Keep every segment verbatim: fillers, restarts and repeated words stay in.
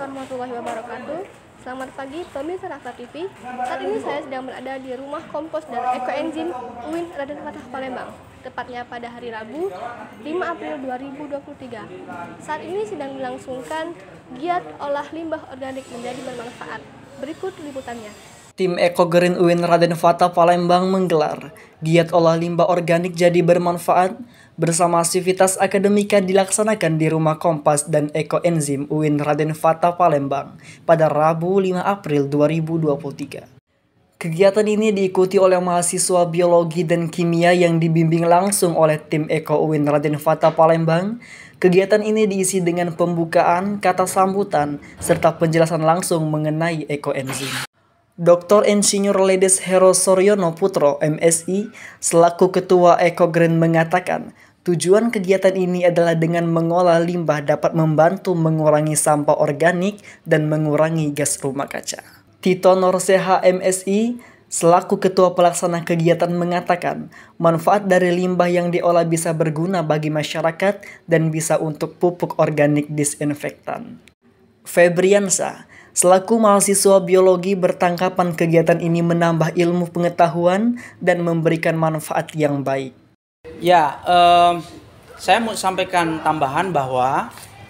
warahmatullahi wabarakatuh. Selamat pagi pemirsa Rafa T V. Saat ini saya sedang berada di rumah kompos dan ekoenzim U I N Raden Fatah Palembang, tepatnya pada hari Rabu lima April dua ribu dua puluh tiga. Saat ini sedang dilangsungkan giat olah limbah organik menjadi bermanfaat. Berikut liputannya. Tim Ekogreen U I N Raden Fatah Palembang menggelar giat olah limbah organik jadi bermanfaat bersama aktivitas akademika dilaksanakan di Rumah Kompas dan Ekoenzim U I N Raden Fatah Palembang pada Rabu lima April dua ribu dua puluh tiga. Kegiatan ini diikuti oleh mahasiswa biologi dan kimia yang dibimbing langsung oleh tim Eko U I N Raden Fatah Palembang. Kegiatan ini diisi dengan pembukaan, kata sambutan, serta penjelasan langsung mengenai ekoenzim. Doktor Insinyur Ledes Hero Soryono Putro, M Si, selaku Ketua Ekogreen mengatakan, tujuan kegiatan ini adalah dengan mengolah limbah dapat membantu mengurangi sampah organik dan mengurangi gas rumah kaca. Tito Norseha M Si, selaku Ketua Pelaksana kegiatan mengatakan, manfaat dari limbah yang diolah bisa berguna bagi masyarakat dan bisa untuk pupuk organik disinfektan. Febriansa, selaku mahasiswa biologi bertanggapan kegiatan ini menambah ilmu pengetahuan dan memberikan manfaat yang baik. Ya, eh, saya mau sampaikan tambahan bahwa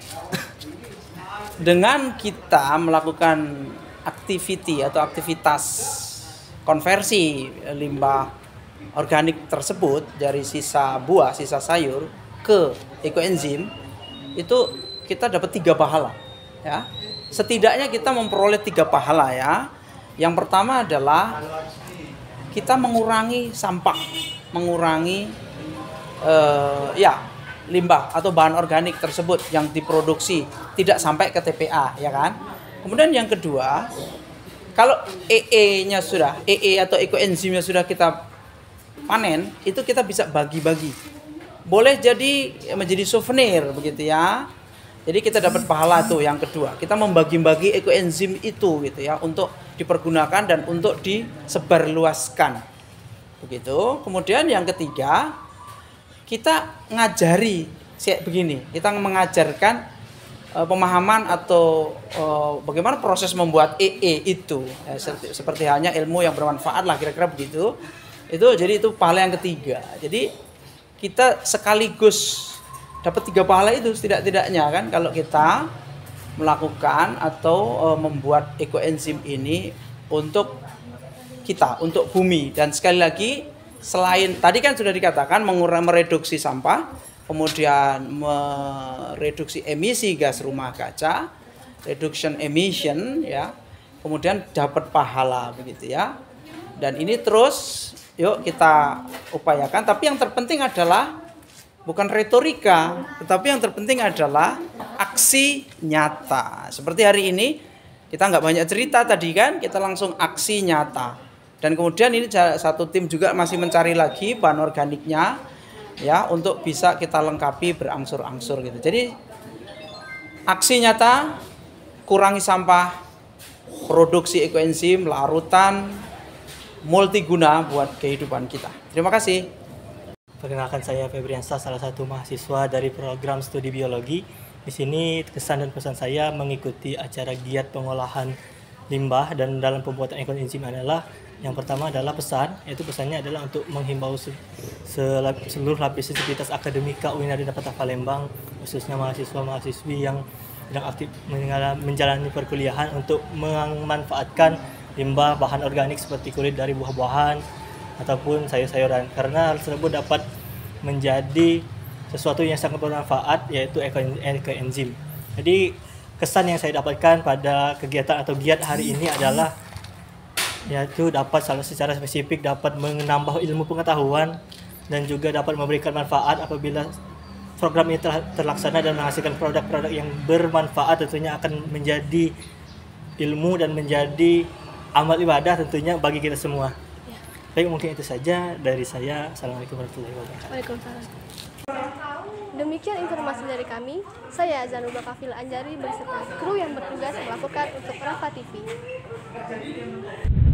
dengan kita melakukan activity atau aktivitas konversi limbah organik tersebut dari sisa buah, sisa sayur ke ekoenzim, itu kita dapat tiga pahala. Ya, setidaknya kita memperoleh tiga pahala ya. Yang pertama adalah kita mengurangi sampah, mengurangi uh, ya limbah atau bahan organik tersebut yang diproduksi tidak sampai ke T P A, ya kan? Kemudian yang kedua, kalau E E-nya sudah, E E atau ekoenzimnya sudah kita panen, itu kita bisa bagi-bagi. Boleh jadi menjadi souvenir begitu ya. Jadi kita dapat pahala tuh yang kedua. Kita membagi-bagi ekoenzim itu gitu ya untuk dipergunakan dan untuk disebarluaskan. Begitu. Kemudian yang ketiga, kita ngajari kayak begini. Kita mengajarkan uh, pemahaman atau uh, bagaimana proses membuat E E itu. Ya, seperti, seperti halnya ilmu yang bermanfaat lah kira-kira begitu. Itu jadi itu pahala yang ketiga. Jadi kita sekaligus dapat tiga pahala itu setidak-tidaknya kan kalau kita melakukan atau e, membuat ekoenzim ini untuk kita, untuk bumi. Dan sekali lagi, selain tadi kan sudah dikatakan mengurangi mereduksi sampah, kemudian mereduksi emisi gas rumah kaca, reduction emission ya. Kemudian dapat pahala begitu ya. Dan ini terus yuk kita upayakan, tapi yang terpenting adalah bukan retorika, tetapi yang terpenting adalah aksi nyata. Seperti hari ini, kita nggak banyak cerita tadi kan, kita langsung aksi nyata. Dan kemudian ini satu tim juga masih mencari lagi bahan organiknya, ya, untuk bisa kita lengkapi berangsur-angsur gitu. Jadi aksi nyata, kurangi sampah, produksi ekoenzim, larutan, multiguna buat kehidupan kita. Terima kasih. Perkenalkan, saya Febriansa, salah satu mahasiswa dari program studi biologi. Di sini kesan dan pesan saya mengikuti acara giat pengolahan limbah dan dalam pembuatan ekoenzim adalah yang pertama adalah pesan, yaitu pesannya adalah untuk menghimbau seluruh lapisan aktivitas akademika U I N Raden Fatah Palembang, khususnya mahasiswa-mahasiswi yang sedang aktif menjalani perkuliahan untuk memanfaatkan limbah bahan organik seperti kulit dari buah-buahan ataupun sayur-sayuran, karena hal tersebut dapat menjadi sesuatu yang sangat bermanfaat, yaitu ekoenzim. Jadi kesan yang saya dapatkan pada kegiatan atau giat hari ini adalah yaitu dapat secara spesifik dapat menambah ilmu pengetahuan dan juga dapat memberikan manfaat apabila program ini telah terlaksana dan menghasilkan produk-produk yang bermanfaat, tentunya akan menjadi ilmu dan menjadi amal ibadah tentunya bagi kita semua. Baik, mungkin itu saja dari saya. Assalamualaikum warahmatullahi wabarakatuh. Waalaikumsalam. Demikian informasi dari kami. Saya Zanuba Kafil Anjari beserta kru yang bertugas melakukan untuk Rafa T V.